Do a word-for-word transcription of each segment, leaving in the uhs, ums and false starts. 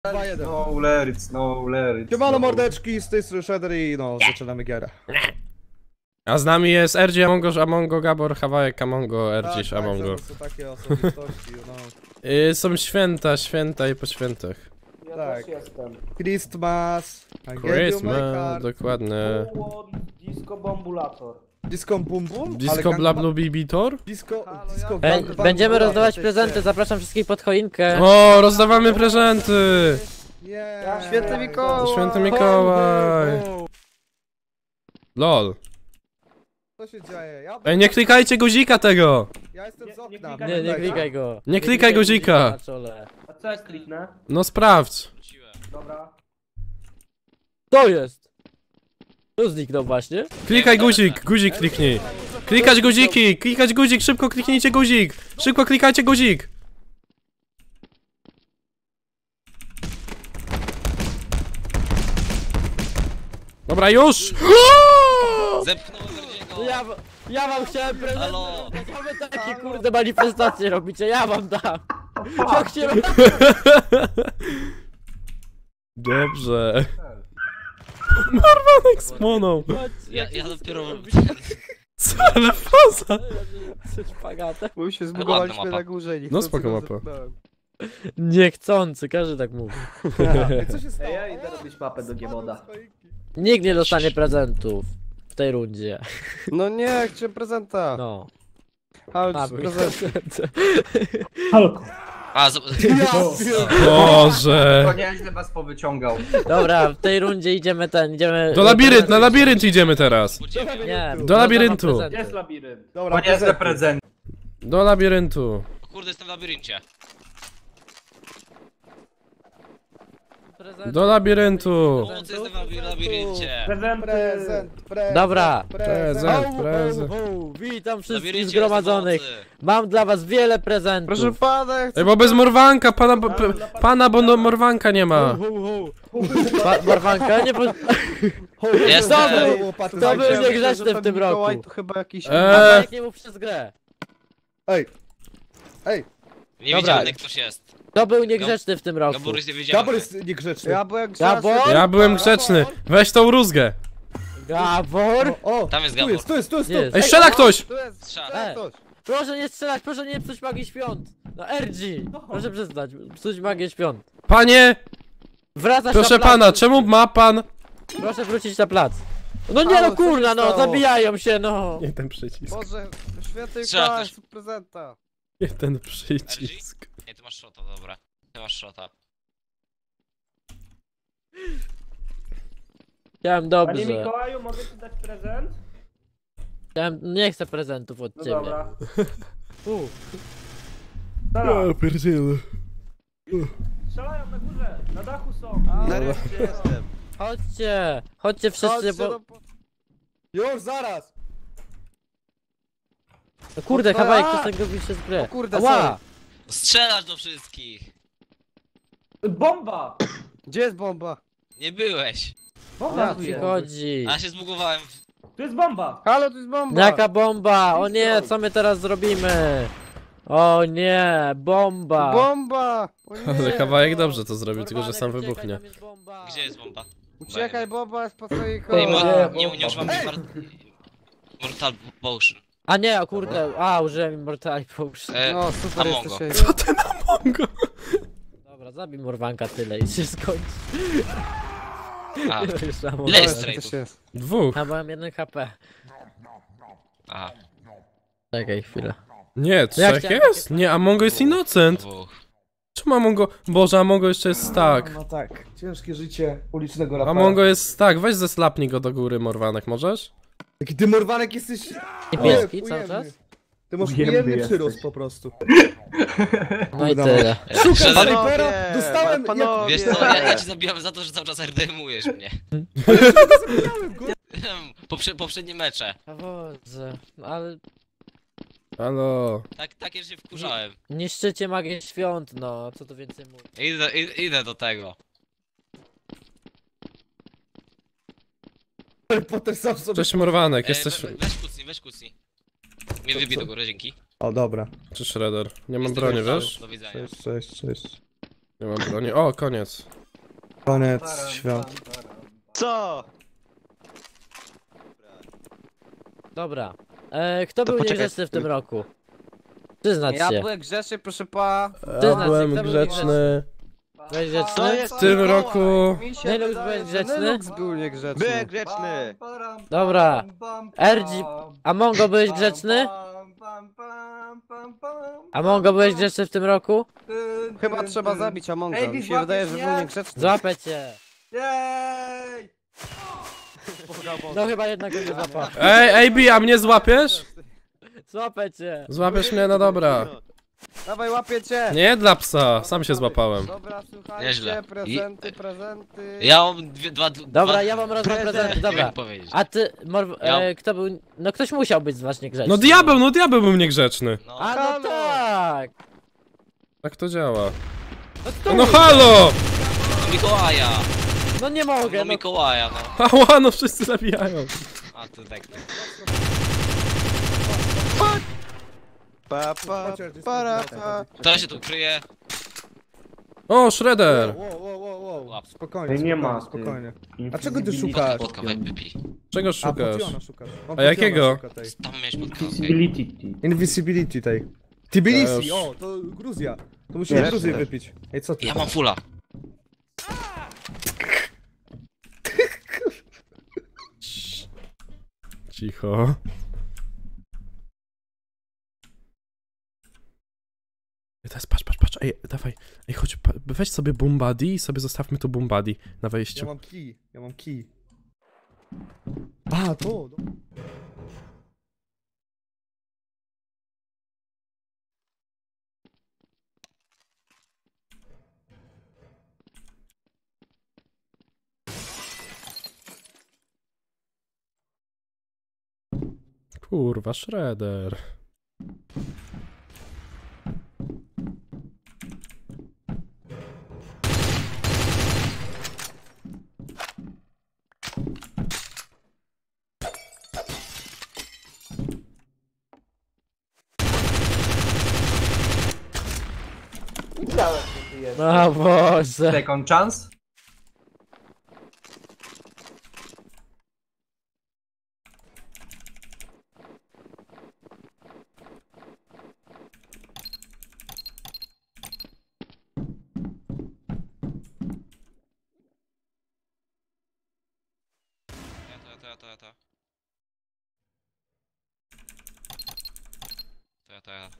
dwa jeden. No leryc, no leryc. Siemano mordeczki, z tej strony Shredder i no, zaczynamy gierę. A z nami jest R G, Amongo, Amongo, Gabor, Hawajek, Amongo, R G, Tak, Amongo. tak, są takie osobistości, no. Y, są święta, święta i po świętach. Ja Tak. też jestem. Christmas, I gave you my Christmas, card. dokładnie. Disco Bombulator. Disco bum bum? Disco Ale bla gang- blu bibitor? Disco, Halo, disco ja- Ej, gang- będziemy gang- rozdawać gang- prezenty, zapraszam wszystkich pod choinkę. O, rozdawamy prezenty! Yeah. Święty Mikołaj. Święty Mikołaj! Lol. Co się dzieje? Ja, Ej, nie klikajcie guzika tego! ja jestem Nie- z nie okna. klikaj. Nie, nie pamiętajcie. klikaj go. Nie klikaj guzika. na czole. A co jak kliknę? No sprawdź. Dobra. To jest! To zniknął właśnie. Klikaj guzik, guzik kliknij. Klikać guziki, klikać guzik, szybko kliknijcie guzik! Szybko klikajcie guzik! Dobra, już! Zepchnąłem No Erdziego! ja, ja wam chciałem prezent. Halo! Co wy takie kurde manifestacje robicie? Ja wam dam. Jak się robi? Dobrze. Marwanek spłonął. Ja, ja dopiero... Co, ale faza! Szpagatę. Bo się Ładna zbugowaliśmy mapa. na górze i No spoko mapa. Niechcący, każdy tak mówi. Ej, co się stało? Ej, ja idę robić mapę do Giemoda. Nikt nie dostanie prezentów w tej rundzie. No nie, chciałem prezenta. No. Ale A, prezent. A, z... Boże. To nieźle was powyciągał. Dobra, w tej rundzie idziemy ten, idziemy... Do labirynt, na labirynt idziemy teraz. Nie, Do labiryntu. rozdam prezenty. Jest labirynt. Dobra, To niezłe prezenty. prezent. Do labiryntu. O kurde, jestem w labiryncie. Prezenty. Do labiryntu. Pomocy, jestem w labi- labiryncie. Prezenty. Prezent, prezent. Dobra. Prezent, Ho, ho, prezent. ho, Witam W wszystkich labiryncie zgromadzonych. jestem pomocy. Mam dla was wiele prezentów. Proszę pana, ja chcę... Ej, bo bez morwanka, pana, bo, p, pana, bo no, morwanka nie ma. Pa, Barwanka, nie po... Jestem. To był, Łopaty to był zajdzie. niegrzeczny w tym Mikołaj roku. to chyba jakiś... Eee. Eee. Nie mów przez grę. Ej. Ej, Niewidzialny ktoś jest. To był niegrzeczny w tym roku. Gabor jest niewidzialny. Gabor jest niegrzeczny. Ja byłem Gabor? grzeczny. Ja byłem grzeczny. Weź tą rózgę. Gabor? O, o, Tam jest tu Gabor. jest, tu jest, tu jest, tu Jest. Ej, strzela o, ktoś! Tu jest, Strzał. strzela ktoś. Proszę nie strzelać, proszę nie psuć magii świąt. No R G, proszę przestać, psuć magię świąt. Panie, Wracasz proszę na plac. pana, czemu ma pan... Proszę wrócić na plac. No nie Halo, no co się kurna, no stało? zabijają się no. Nie ten przycisk. Boże, święty Strzela Mikołaj, ktoś. jest prezenta. Nie ten przycisk. Nie, ty masz shota, dobra. Ty masz shota. Chciałem Panie dobrze. Mikołaju, mogę ci dać prezent? Chciałem, nie chcę prezentów od No ciebie. dobra. U. Strzelają, pierdziele. strzelają na górze, na dachu są. Nareszcie jestem. Chodźcie, chodźcie wszyscy, bo... Już, zaraz. No kurde, A! kawałek, przestań gubić się z gry. O kurde, Ała! Strzelasz do wszystkich! Bomba! Gdzie jest bomba? Nie byłeś. Bomba O co ci chodzi? A się zbugowałem. Tu jest bomba! Halo, tu jest bomba! Jaka bomba? O nie, co my teraz zrobimy? O nie, bomba! Bomba! O nie. Ale kawałek dobrze to zrobił, tylko że Norwanek, sam uciekaj, wybuchnie. tam jest bomba. Gdzie jest bomba? Uciekaj, bomba jest po twojej Ej, kole. mo- nie, nie, nie używam Mar- Mortal Potion. A nie, o kurde, a użyłem Immortal Potion. E, No, super Amongo. jesteś. Co ty na Mongo? Dobra, zabij Morwanka tyle i się skończy. A, Już mam ile jest Morwanka. traitów? jest? Dwóch. Ja byłem jeden H P. Aha, Czekaj chwilę. Nie, trzech chciałem jest? Nie, Amongo jest innocent. dwóch. Czemu Amongo... Boże, Amongo jeszcze jest tak. No tak, ciężkie życie ulicznego rapera. Amongo jest tak, weź zeslapnij go do góry, Morwanek, możesz? Taki ty morwanek jesteś... Niebieski O, cały ujemny. czas? Ty masz Ujemny ujemny jesteś. przyrost po prostu. No i tyle. Szukam Shredder, snajpera, dostałem... panowie. Wiesz co, ja, ja cię zabijam za to, że cały czas R D M-ujesz mnie. Poprze poprzednie mecze. O Boże, ale Halo. Tak, takie się wkurzałem. niszczycie magię świąt, no, co tu więcej mówić. Idę, idę, idę do tego. Potem sam sobie... Cześć Morwanek, E, jesteś... we, weź kucnij, weź kucnij. Mnie wybij do góry, dzięki. O, dobra. Czy Shredder? Nie mam Jestem broni, gotowy. wiesz? Do widzenia. Cześć, cześć, cześć. Nie mam broni. O, koniec. Koniec Taram, świata. tam, taram. Co? Dobra. E, kto To był poczekaj. niegrzeczny w tym roku? Przyznać Ja się. byłem grzeczny, proszę pa. Ty, Byłem kto był grzeczny. Byłeś grzeczny? To jest W tym Mikołaj. roku... Mi się Nylux wydaje, byłeś że- grzeczny? Nylux był niegrzeczny. Byłem grzeczny. Pam, param, Dobra. pam, pam, pam, Erdzi- A Mongo byłeś pam, grzeczny? pam, pam, pam, pam, pam, A Mongo byłeś grzeczny w tym roku? tyn, Chyba tyn, trzeba tyn. zabić Amonga. Ej, Mi się złapiesz wydaje, że mnie? był niegrzeczny. Złapę cię. Jej! No chyba jednak go nie złapał. Ej, A B, a mnie złapiesz? Złapę cię. Złapiesz mnie, no dobra. Dawaj, łapię cię. Nie dla psa, sam się złapałem. Dobra, słuchajcie, Nieźle. prezenty, I- prezenty. Ja mam dwie, dwa... Dobra, dwa... ja wam rozdam Prezent. prezenty, Nie dobra. wiem powiedzieć. A ty, Mor... E, kto był... No ktoś musiał być z was niegrzeczny. No diabeł, no diabeł był niegrzeczny. No, A no Halo. tak. Tak to działa. No, kto No mówi? halo! no Mikołaja. No nie mogę, No no. Mikołaja, no. Ała, no wszyscy zabijają. A to tak. Pa, pa, para, pa. Kto się tu kryje? O, Shredder! Wow, wow, wow, wow. Łap. Spokojnie, Ej, nie spokojnie, ma, ty. spokojnie. A czego ty szukasz? Podka, podka, weź wypij. Czego A, szukasz? Potiona szukasz. On A jakiego? Potiona szuka tej. Tam miałeś podkę, okej. Invisibility. Invisibility tej. Ja Tbilisi, już- o, to Gruzja. To musimy Wiesz, Gruzję też. wypić. Ej, co ty? Ja mam fulla. Cicho. Ej, teraz patrz, patrz, patrz, ej, dawaj, ej, chodź, pa- weź sobie Boom Buddy i sobie zostawmy tu Boom Buddy na Ja wejściu. mam kij, ja mam kij. A, to, no. Kurwa, Shredder. O Boże. Second chance? Ja to, ja to, ja to, ja to. To ja, to ja.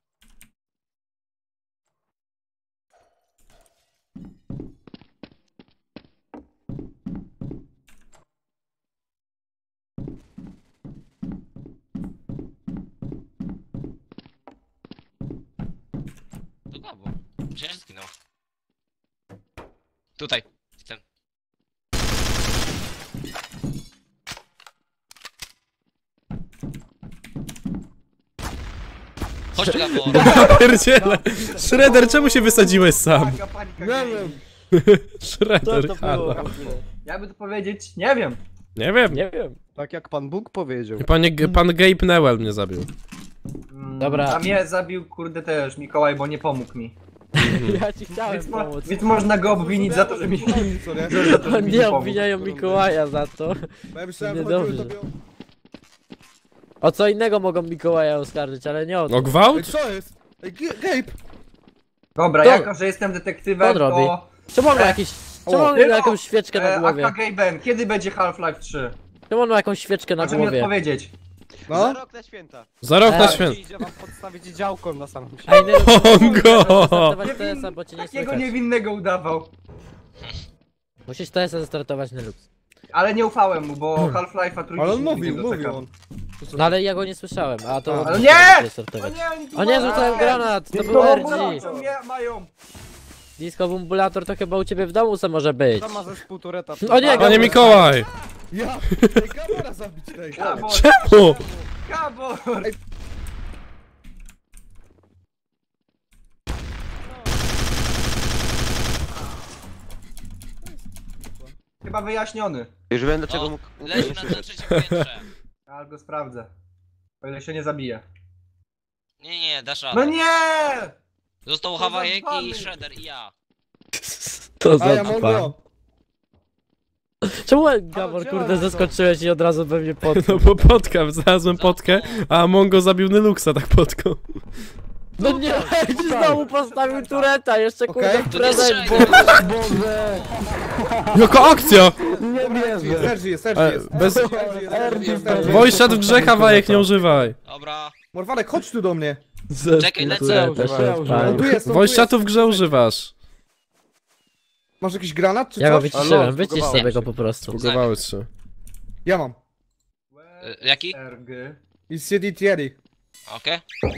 To Gabo. Przecież zginął. Tutaj. Ten. Chodź tu, Gabo. Pierdziele! Shredder, czemu się wysadziłeś sam? Panika, panika, Nie gej. wiem. Co Shredder, to halo. było? Jakby to powiedzieć? Nie wiem. Nie wiem. Nie wiem. Tak jak pan Bóg powiedział. Panie, pan Gabe Newell mnie zabił. Mm, Dobra. A mnie zabił, kurde, też Mikołaj, bo nie pomógł mi. Ja ci chciałem Więc, mo pomóc. więc można go obwinić za to, że mi, Co nie? za to, że mi nie Nie pomógł. obwiniają Mikołaja za to. Bo ja myślałem, że Niedobrze. chodziło tobie o... O co innego mogą Mikołaja oskarżyć, ale nie o to. O Ej, gwałt? co jest? Ej, G- Gabe! Dobra, To- jako że jestem detektywem, To robi. to... Czemu on ma E, jakiś... Czemu on ma Tylko, jakąś świeczkę na E, głowie? A K Ben, kiedy będzie Half-Life trzy? Czemu on ma jakąś świeczkę na Proszę mi głowie? odpowiedzieć. Za No? rok na święta. Za rok na E, święt. Idzie wam podstawić działką na samym A inny... Bongo! Startować T S a, bo cię nie Takiego słychać. niewinnego udawał. Musisz T S a zastartować na luz. Ale nie ufałem mu, bo Half-Life'a trójki Ale on się mówił, nigdy nie mówił doczekał. on. To co? No ale ja go nie słyszałem, a to... Ale musisz nie! tutaj O startować. nie, oni tu O nie, mają- rzucałem granat! To Disco był R G! Bombulator mnie mają! Disco Bumbulator to chyba u ciebie w domu co może być. To ma ze półtoreta. O nie, Panie Mikołaj! Ja! Ej, Gabora zabić tej! Gabor! Czemu? Gabor! Chyba wyjaśniony. Już wiem dlaczego O, mógł... leży na, na trzecim piętrze. Ale go sprawdzę. O ile się nie zabije. Nie, nie, dasz No radę. nie! Został to Hawajek zadbany. i Shredder i ja. To A za ja pan. mogę. Czemu Gabor, gdzie kurde, on to? zaskoczyłeś i od razu we mnie pod... No bo podka, znalazłem potkę, a Mongo zabił Nyluxa tak potką. No nie, ci znowu postawił tureta, jeszcze kurde Okej. w To nie prezent, strzelaj. Boże. Jaka akcja! Nie wierzę. Sergi jest, Sergi E, jest. bez... Sergi jest, Sergi jest. Wojszczat w grzecha, wajek nie używaj. Dobra. Morwanek, chodź tu do mnie. Czekaj, lecę. Tureta się On odpalił. tu jest, on tu Wojszczatu jest. w grze używasz. Masz jakiś granat czy Ja go coś? wyciszyłem, wycisz zbugowało sobie się. go po prostu. Bugowały się. Ja mam. Y, Jaki? R G. I C D Thierry. Okej.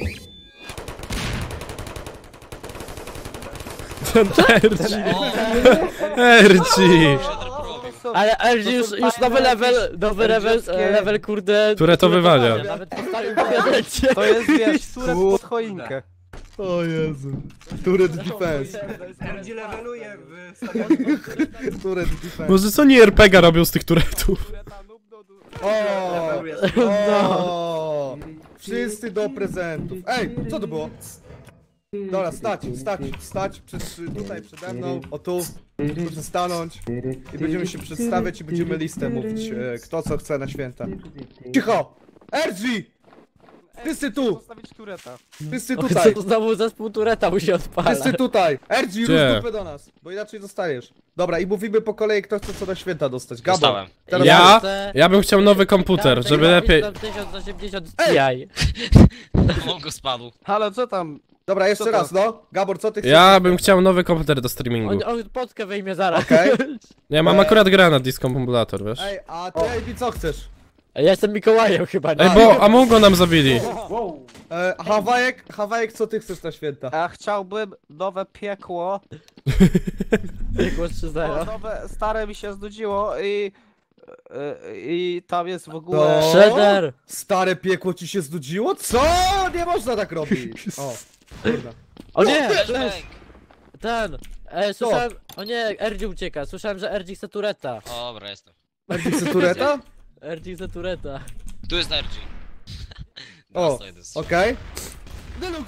Ten Erci. O, Erci. Ale L G już, już nowy level, nowy level, L G-owskie. level kurde... Które to wywania. Nawet postawił prezencie. To jest, wiesz, turet pod choinkę. O Jezu. Turret defense. R G leveluje w stawianiu. Turret defense. Może co nie R P G robią z tych turetów? O, Leveluje. o, wszyscy do prezentów. Ej, co to było? Dobra, stać, stać, stać przed, tutaj przede mną, o tu, proszę stanąć i będziemy się przedstawiać i będziemy listę mówić, e, kto co chce na święta. Cicho! R G! Wszyscy tu! Postawić tureta. Wszyscy O, tutaj! co znowu zespół tureta mu się odpala. Wszyscy tutaj! R G, Gdzie? rusz dupę do nas, bo inaczej dostajesz. Dobra, i mówimy po kolei, kto chce co na święta dostać. Gabo, Dostałem. teraz Ja? chcę- Ja bym chciał nowy komputer, Tak, żeby tak, lepiej... tysiąc osiemdziesiąt Ej! Ti. Mongo spadł. Halo, co tam? Dobra, jeszcze Co to? raz, no. Gabor, co ty chcesz? Ja bym chciał nowy komputer do streamingu. On, on podkę wyjmie zaraz. Okej. Ja mam akurat grę na Disco Emulator, wiesz? Ej, a ty, Ej, co chcesz? Ja jestem Mikołajem chyba, nie? Ej, bo Amongo nam zabili. E, Hawajek, Hawajek, co ty chcesz na święta? Ja chciałbym nowe piekło. Biegło trzy Bo zero. nowe, stare mi się znudziło i... I tam jest w ogóle... No. Shredder! Stare piekło ci się znudziło? Co? Nie można tak robić! O, kurna. O nie! Flashbang. Ten! E, słyszałem... O nie, R G ucieka. Słyszałem, że R G chce tureta. O, dobra, jestem. Erdiksy Tureta? R G chce tureta. Tu jest R G. O, Dostał jeden strzał. okej. Deluxe!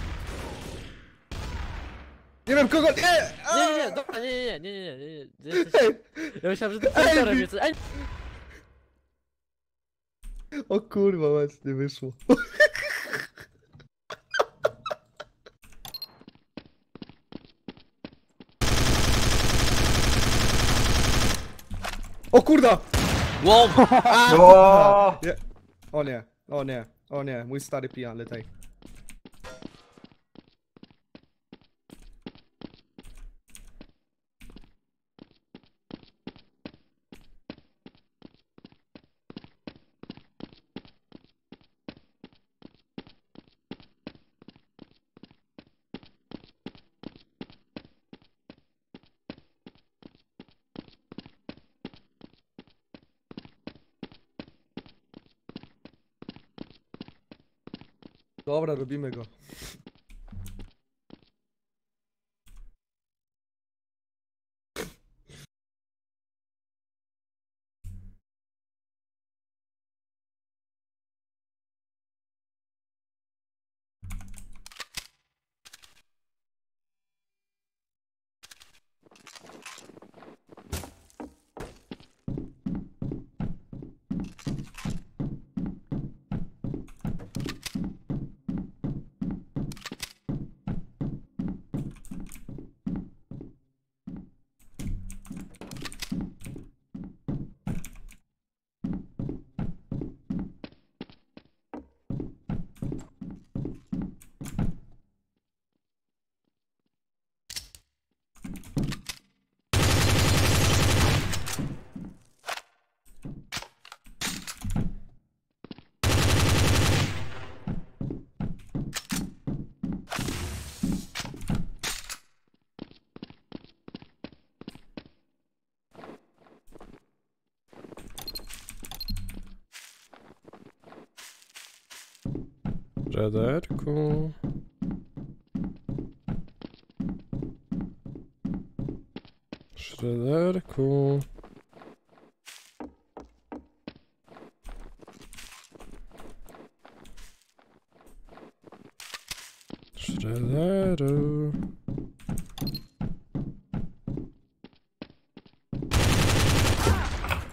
Nie wiem kogo... Nie! a! Nie, nie, nie, dobra, nie, nie, nie, nie, nie, nie, nie. Jesteś... Ej, Ja myślałem, że ty turterem jesteś. Ej! o kurwa, właśnie wyszło. O kurda! Wow! O! Nie. O nie, o nie, o nie, mój stary pijany tej. Dobra, robimy go. Szrederku. Szrederku. Szrederu.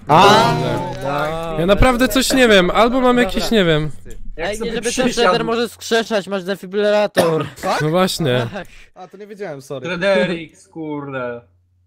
A, Ja naprawdę coś nie wiem, albo mam jakieś, nie wiem. Jak Ej, sobie nie żeby to przysiadł Shredder może skrzeszać, masz defibrylator. No właśnie. A, to nie wiedziałem, sorry. Frederik, kurde.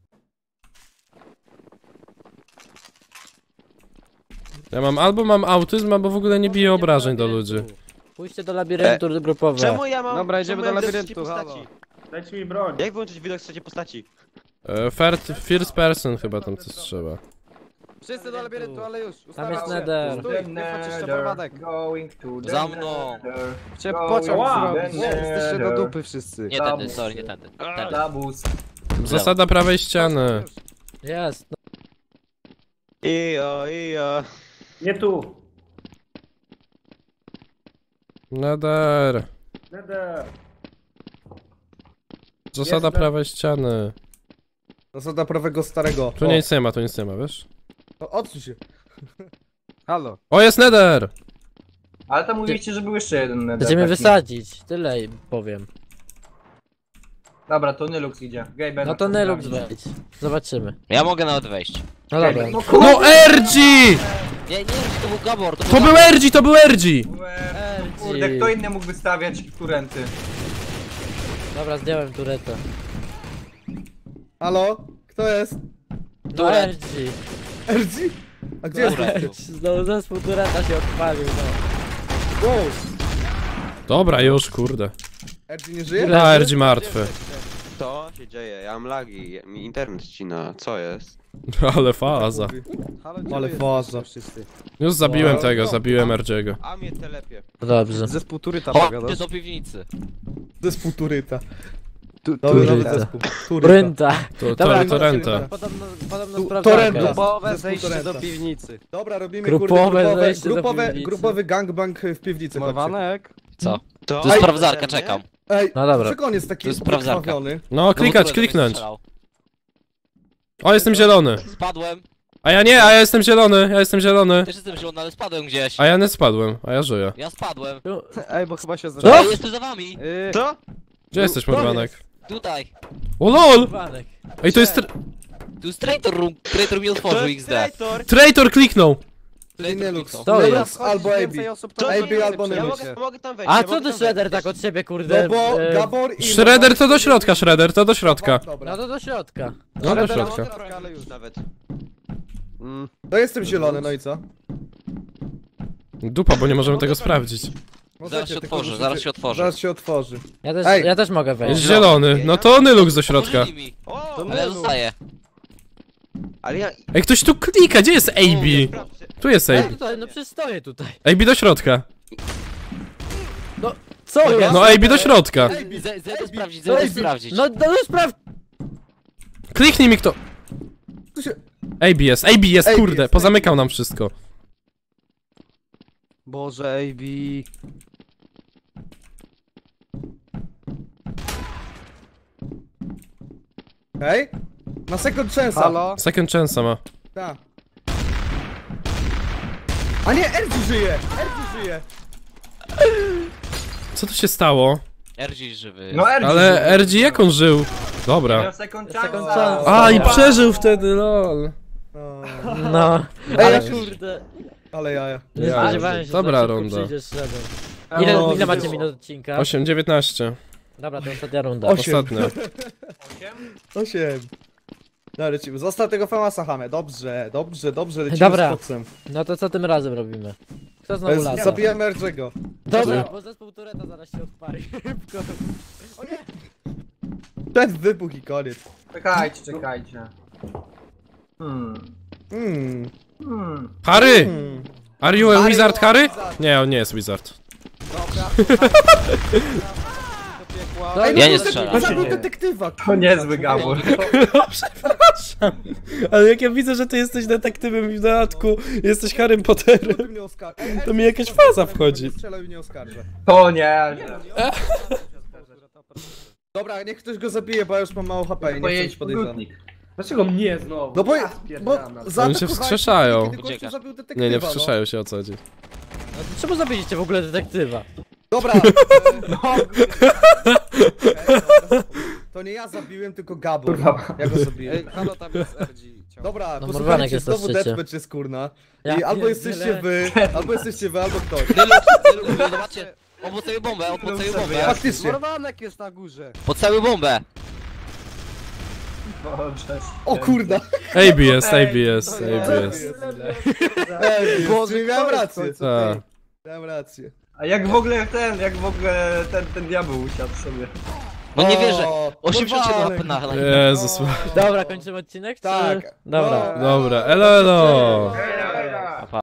Ja mam albo mam autyzm, albo w ogóle nie biję obrażeń do ludzi. Pójście do labiryntu grupowe. Czemu ja mam... Dobra, idziemy czemu do ja widok labiryntu, trzeciej halo. postaci? Dajcie mi broń. Jak wyłączyć widok z trzeciej postaci? E, First, first person chyba tam coś trzeba. Wszyscy do labiryntu, ale już. Tam jest ustawiam się. Nether. Stój, nie wchodź jeszcze porwadek. Going to the Za mną. nether. Cię Go pociąg wow. zrobić. Jesteście do dupy wszyscy. Nie tędy, sorry, nie tędy. Tędy. Labus. Zasada prawej ściany. Jest. No. Ijo, ijo. Nie tu. Nether. Nether. Zasada Jestem. prawej ściany. Zasada prawego starego. Tu O, nic nie ma, tu nic nie ma, wiesz? no, odsuń się. Halo. O, jest Nether! Ale tam mówiliście, że był jeszcze jeden nether. Będziemy taki. wysadzić, tyle im powiem. Dobra, to Nylux idzie. Gaben. No to Nelux wejdź. Zobaczymy. Ja mogę nawet wejść. No dobra. No kurde. No R G! Nie, nie, to był Gabor, to był To był Gabor. R G, to był R G! Kurde, kto inny mógł wystawiać turenty? Dobra, zdjąłem turetę. Halo? Kto jest? No R G. R G? A gdzie jest? Turet. Znowu zespół tureta się odpalił, no. Wow. Dobra, już, kurde. R G nie żyje? A, R G martwy. Co się dzieje? Ja mam lagi, mi internet ścina, co jest? Ale faza. Halo, gdzie Ale wy faza. jesteście wszyscy? Już zabiłem Wow. tego, zabiłem R G'ego. A mnie telepie. Dobrze. Zespół turyta Chodźcie pogadasz? do piwnicy. Zespół Turyta. Tu, Dobry nowy Turyta. zespół. Turyta. Rynta. To, Dobra, to, to renta. Podobno, podobno Tu- sprawdzarka torrenta. jest. Grupowe Zespół zejście Torrenta. do piwnicy. Dobra, robimy Grupowe kurde, grupowe, zejście do grupowe, piwnicy. grupowy gangbang w piwnicy. chodźcie. Mowanek? Co? To Tu jest sprawdzarka, czekam. Ej, No dobra. dlaczego on jest taki To jest sprawdzarka. pokrwawiony? No, klikać, No bo tu kliknąć. strzelał. O, jestem zielony. Spadłem. A ja nie, a ja jestem zielony, ja jestem zielony. Też jestem zielony, ale spadłem gdzieś. A ja nie spadłem, a ja żyję. Ja spadłem. Ej, bo chyba się Co? zdarza. Ej, jestem za wami. Yy, Co? Gdzie jesteś, Morwanek? Tutaj. O lol! Panek. Ej, to jest... Tra Tu jest traitor room. Traitor mi otworzył X D. traitor! Traitor kliknął! Czyli Nelux. To To Nelux jest. albo A B. To A B albo Ja Nelux. mogę, mogę tam wejść. A ja co mogę ty tam Shredder wejść. tak od ciebie, kurde? No bo e, Gabor i... Shredder to do środka, Shredder, to do środka. Dobra. No to do środka. No do Shredder środka. Mogę tam wejść nawet. Mm. To jestem zielony, no i co? Dupa, bo nie możemy tego sprawdzić. Zaraz się tylko otworzy, musicie- zaraz się otworzy. Zaraz się otworzy. Ja też, Ej. ja też mogę Jest wejść. zielony, no to Nylux do środka. Otworzyli mi. O! Ale ja zostaję. Ale ja... Ej, ktoś tu klika, gdzie jest A B? Sprawdźcie. Tu jest A Ej, B. tutaj, no przecież stoję tutaj. A B do środka. Co jest? No A B do środka. Z- Zejdę sprawdzić, zejdę sprawdzić. No, no sprawdź. Kliknij mi kto... Tu się... A B jest, A B jest, A B kurde, jest, pozamykał nam wszystko. Boże, A B. Hej? Na second chance'a. Halo? Second chance ma. Tak. A nie, R G żyje! R G żyje! Co tu się stało? R G żywy. No R G. Ale R G jak on żył? Dobra. Miał second chance. Second chance. A, i przeżył wtedy, lol. No, No. Ej, Ale ja- kurde. ale jaja. Nie Ja- spodziewałem się, Dobra że tak szybko runda. przyjdziesz Shredder. Ile, No, ile macie było. minut odcinka? osiem dziewiętnaście. Dobra, to ostatnia runda. Osiem. Ostatnio. Osiem. Dobra, lecimy. Zostaw tego Famasa, Hamę. Dobrze, dobrze, dobrze, lecimy Dobra. z koksem. No to co tym razem robimy? Kto znowu Z- lata? Zabijamy R G'ego. Dobra, bo zespół Tureta zaraz się odpali. Ten wybuch i koniec. Czekajcie, czekajcie. Hmm. Hmm. Hmm. Harry! Hmm. Are you a Harry, wizard, o, Harry? wizard. Nie, on nie jest wizard. No, Ej, Ja no, nie to- strzelam. To zabił detektywa. To niezły Gabor. Przepraszam. Ale jak ja widzę, że ty jesteś detektywem i w dodatku jesteś Harrym Potterem, Mnie oskarża. Ej, to mi jakaś faza wchodzi. Strzelał i nie oskarża. To nie. Dobra, niech ktoś go zabije, bo ja już mam mało H P i nie chcę być Pojedź podejrzany. podróżnik. Dlaczego mnie znowu? No bo, Ja bo spierdalam. zaatakowałeś się mnie, wskrzeszają. kiedy gościu Uciekasz. zabił detektywa, Nie, nie no. wskrzeszają się o co chodzi. Czemu zabiliście w ogóle detektywa? Dobra. e, No. okej, dobra. To nie ja zabiłem, tylko Gabor. Kurwa. Ja go zabiłem. Ej, halo, tam jest R G. Ciao. Dobra, No, posłuchajcie, Morganek jest na znowu szczycie. deathmatch jest kurna. Ja I albo pierdzielę. jesteście wy, albo jesteście wy, albo ktoś. Tylu, tylu, tylu, zobaczcie. On postawił bombę, on postawił bombę. Faktycznie. Morwanek jest na górze. Podstawił bombę. Boże. O kurda. A B S, A B S, A B S. Ej, Boże, czyli miałem kto jest rację. w końcu Tak. tej- Miałem rację. A jak w ogóle ten, jak w ogóle ten, ten diabeł usiadł sobie. No nie O, wierzę. osiemdziesiąt siedem Morwanek. na na Jezus. O. Dobra, kończymy odcinek? Czy... Tak. Dobra. No. Dobra, elo elo.